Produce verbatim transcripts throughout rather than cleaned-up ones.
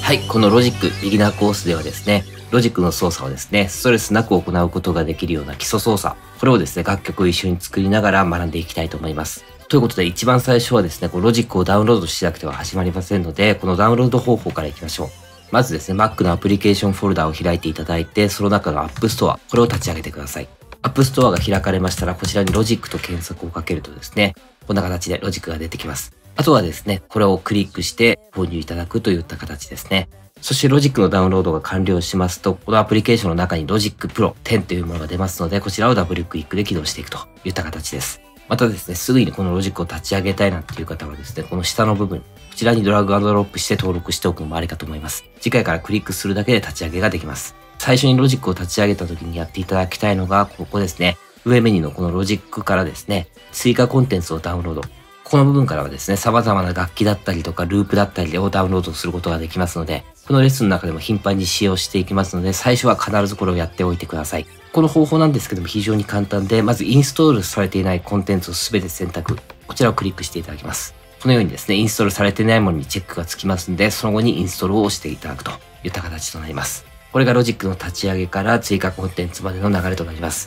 はい、このロジックビギナーコースではですね、ロジックの操作をですね、ストレスなく行うことができるような基礎操作、これをですね、楽曲を一緒に作りながら学んでいきたいと思います。ということで、一番最初はですね、こうロジックをダウンロードしなくては始まりませんので、このダウンロード方法からいきましょう。まずですね、Mac のアプリケーションフォルダを開いていただいて、その中の App Store、これを立ち上げてください。App Store が開かれましたら、こちらにロジックと検索をかけるとですね、こんな形でロジックが出てきます。あとはですね、これをクリックして購入いただくといった形ですね。そしてロジックのダウンロードが完了しますと、このアプリケーションの中にロジックプロテンというものが出ますので、こちらをダブルクリックで起動していくといった形です。またですね、すぐにこのロジックを立ち上げたいなっていう方はですね、この下の部分、こちらにドラッグアンドドロップして登録しておくのもありかと思います。次回からクリックするだけで立ち上げができます。最初にロジックを立ち上げた時にやっていただきたいのが、ここですね。上メニューのこのロジックからですね、追加コンテンツをダウンロード。この部分からはですね、様々な楽器だったりとかループだったりをダウンロードすることができますので、このレッスンの中でも頻繁に使用していきますので、最初は必ずこれをやっておいてください。この方法なんですけども非常に簡単で、まずインストールされていないコンテンツをすべて選択。こちらをクリックしていただきます。このようにですね、インストールされていないものにチェックがつきますので、その後にインストールを押していただくといった形となります。これがロジックの立ち上げから追加コンテンツまでの流れとなります。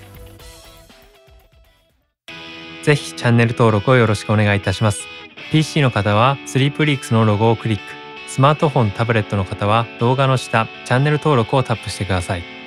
ぜひチャンネル登録をよろしくお願いいたします。ピーシー の方はスリープリークスのロゴをクリック。スマートフォン、タブレットの方は動画の下、チャンネル登録をタップしてください。